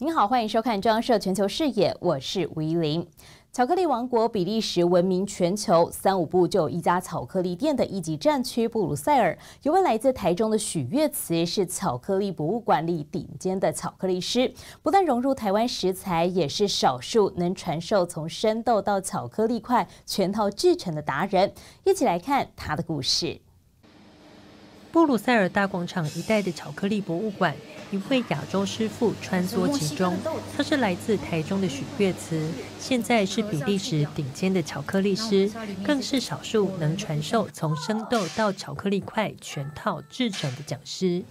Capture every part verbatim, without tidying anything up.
您好，欢迎收看中央社全球视野，我是吴依玲。巧克力王国比利时闻名全球，三五步就有一家巧克力店的一级战区布鲁塞尔，有位来自台中的许月慈是巧克力博物馆里顶尖的巧克力师，不但融入台湾食材，也是少数能传授从生豆到巧克力块全套制成的达人。一起来看他的故事。 布鲁塞尔大广场一带的巧克力博物馆，一位亚洲师傅穿梭其中。他是来自台中的许月慈，现在是比利时顶尖的巧克力师，更是少数能传授从生豆到巧克力块全套制成的讲师。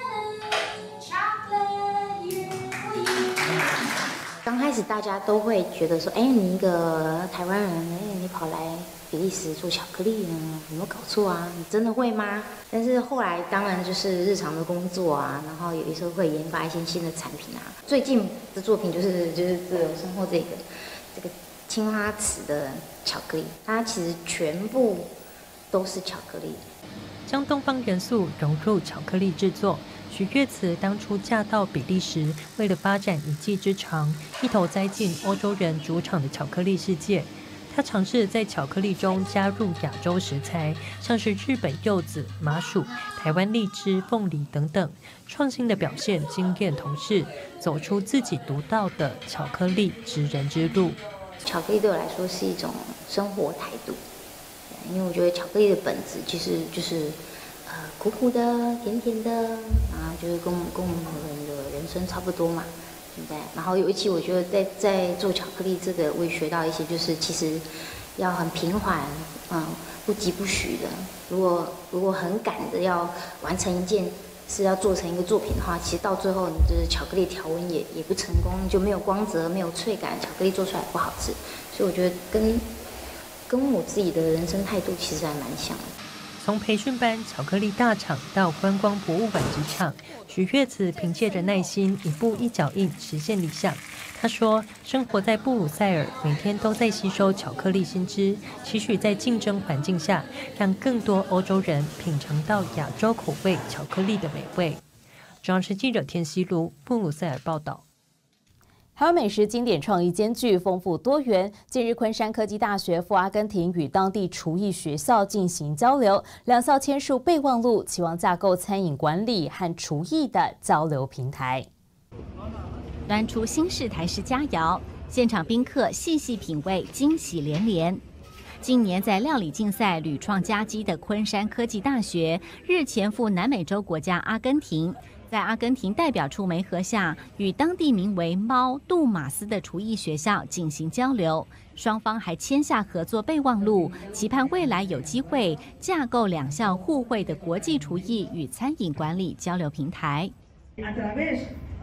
刚开始大家都会觉得说，哎，你一个台湾人，哎，你跑来比利时做巧克力呢，有没有搞错啊？你真的会吗？但是后来当然就是日常的工作啊，然后有的时候会研发一些新的产品啊。最近的作品就是就是这个身后这个这个青花瓷的巧克力，它其实全部都是巧克力， 将东方元素融入巧克力制作。许月慈当初嫁到比利时，为了发展一技之长，一头栽进欧洲人主场的巧克力世界。他尝试在巧克力中加入亚洲食材，像是日本柚子、麻薯、台湾荔枝、凤梨等等，创新的表现惊艳同事，走出自己独到的巧克力职人之路。 巧克力对我来说是一种生活态度，因为我觉得巧克力的本质其实就是呃苦苦的、甜甜的啊，就是跟我们跟我们人的人生差不多嘛。对，然后有一期我觉得在在做巧克力这个，我也学到一些，就是其实要很平缓，嗯，不急不徐的。如果如果很赶的要完成一件是要做成一个作品的话，其实到最后你就是巧克力条纹也也不成功，就没有光泽，没有脆感，巧克力做出来不好吃。所以我觉得跟跟我自己的人生态度其实还蛮像的。 从培训班、巧克力大厂到观光博物馆职场，许月慈凭借着耐心，一步一脚印实现理想。他说：“生活在布鲁塞尔，每天都在吸收巧克力新知，期许在竞争环境下，让更多欧洲人品尝到亚洲口味巧克力的美味。”中央社记者田希如布鲁塞尔报道。 台湾美食经典创意兼具，丰富多元。近日，昆山科技大学赴阿根廷与当地厨艺学校进行交流，两校签署备忘录，期望架构餐饮管理和厨艺的交流平台。 端出新式台式佳肴，现场宾客细细品味，惊喜连连。今年在料理竞赛屡创佳绩的昆山科技大学，日前赴南美洲国家阿根廷。在阿根廷代表处媒合下，与当地名为猫杜马斯的厨艺学校进行交流，双方还签下合作备忘录，期盼未来有机会架构两校互惠的国际厨艺与餐饮管理交流平台。 A través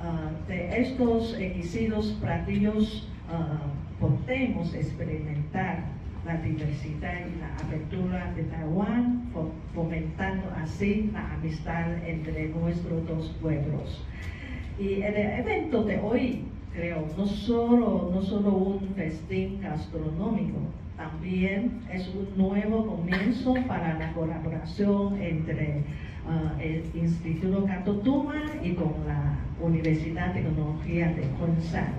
de estos exquisitos platillos podemos experimentar la diversidad y la apertura de Taiwán, fomentando así la amistad entre nuestros dos pueblos. Y el evento de hoy, creo, no solo, no solo un festín gastronómico, también es un nuevo comienzo para la colaboración entre uh, el Instituto Cato Tuman y con la Universidad de Tecnología de Kunshan.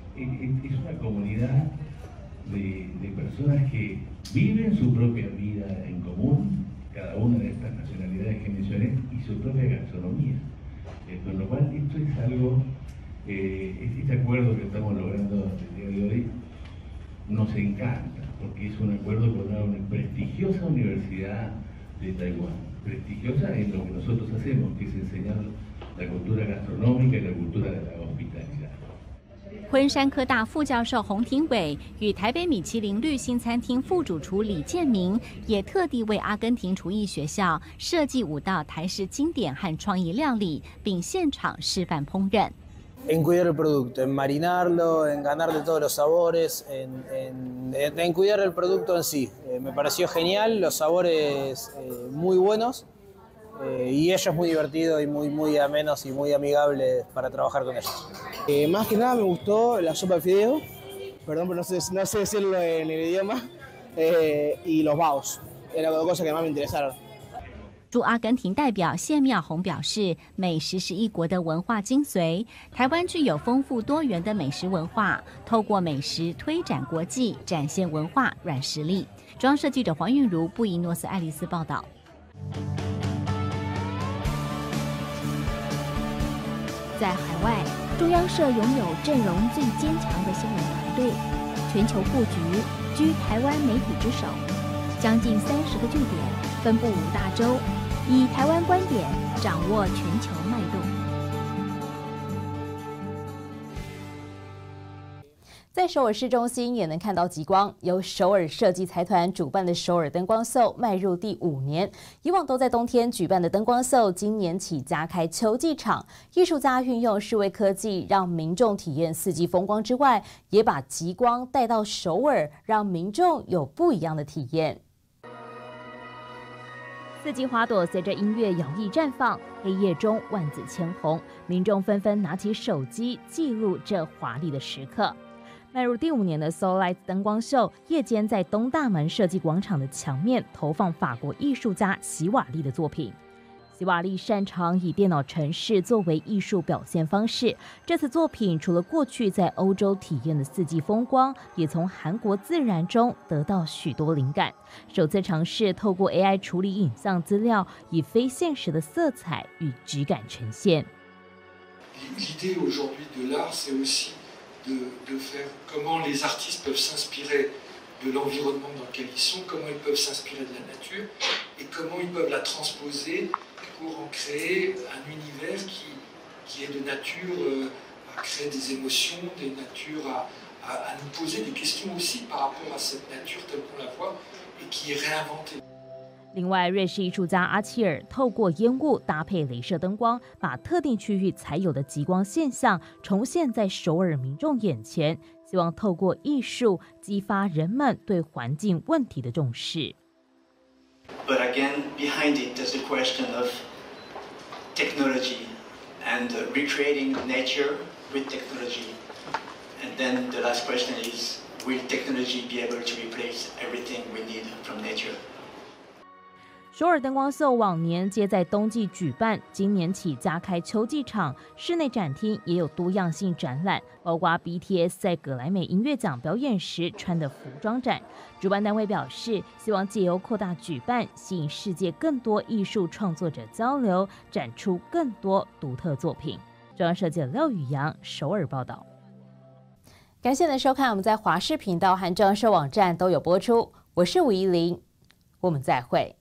Es una comunidad De, de personas que viven su propia vida en común, cada una de estas nacionalidades que mencioné, y su propia gastronomía. Eh, con lo cual esto es algo, eh, este acuerdo que estamos logrando el día de hoy nos encanta, porque es un acuerdo con una prestigiosa universidad de Taiwán, prestigiosa en lo que nosotros hacemos, que es enseñar la cultura gastronómica y la cultura de la hospitalidad. 昆山科大副教授洪廷伟与台北米其林绿星餐厅副主厨李建明也特地为阿根廷厨艺学校设计五道台式经典和创意料理，并现场示范烹饪。 En cuidar el producto, en marinarlo, en ganarle todos los sabores, en, en, en cuidar el producto en sí. Eh, me pareció genial, los sabores eh, muy buenos. Eh, y ellos muy divertidos y muy, muy amenos y muy amigables para trabajar con ellos. Eh, más que nada me gustó la sopa de fideo, perdón, pero no sé, no sé decirlo en el idioma, eh, y los baos, eran las cosas que más me interesaron. 驻阿根廷代表谢妙红表示，美食是一国的文化精髓，台湾具有丰富多元的美食文化，透过美食推展国际，展现文化软实力。中央社记者黄韵如、布宜诺斯艾利斯报道。 在海外，中央社拥有阵容最坚强的新闻团队，全球布局居台湾媒体之首，将近三十个据点。分布五大洲，以台湾观点掌握全球脉动。 在首尔市中心也能看到极光，由首尔设计财团主办的首尔灯光秀迈入第五年。以往都在冬天举办的灯光秀，今年起加开秋季场。艺术家运用数位科技，让民众体验四季风光之外，也把极光带到首尔，让民众有不一样的体验。四季花朵随着音乐摇曳绽放，黑夜中万紫千红，民众纷纷拿起手机记录这华丽的时刻。迈入第五年的 Soullight 灯光秀，夜间在东大门设计广场的墙面投放法国艺术家席瓦利的作品。席瓦利擅长以电脑程式作为艺术表现方式，这次作品除了过去在欧洲体验的四季风光，也从韩国自然中得到许多灵感。首次尝试透过 A I 处理影像资料，以非现实的色彩与质感呈现。 L'idée aujourd'hui de l'art, c'est aussi de, de faire comment les artistes peuvent s'inspirer de l'environnement dans lequel ils sont, comment ils peuvent s'inspirer de la nature et comment ils peuvent la transposer pour en créer un univers qui, qui est de nature euh, à créer des émotions, des natures à, à, à nous poser des questions aussi par rapport à cette nature telle qu'on la voit et qui est réinventée. 另外，瑞士艺术家阿切尔透过烟雾搭配雷射灯光，把特定区域才有的极光现象重现在首尔民众眼前，希望透过艺术激发人们对环境问题的重视。 But again, behind it, there's the question of technology and uh, recreating nature with technology. And then the last question is, will technology be able to replace everything we need from nature? 首尔灯光秀往年皆在冬季举办，今年起加开秋季场，室内展厅也有多样性展览，包括 B T S 在葛莱美音乐奖表演时穿的服装展。主办单位表示，希望借由扩大举办，吸引世界更多艺术创作者交流，展出更多独特作品。中央社记者廖宇阳首尔报道。感谢您的收看，我们在华视频道和中央社网站都有播出。我是吴怡玲，我们再会。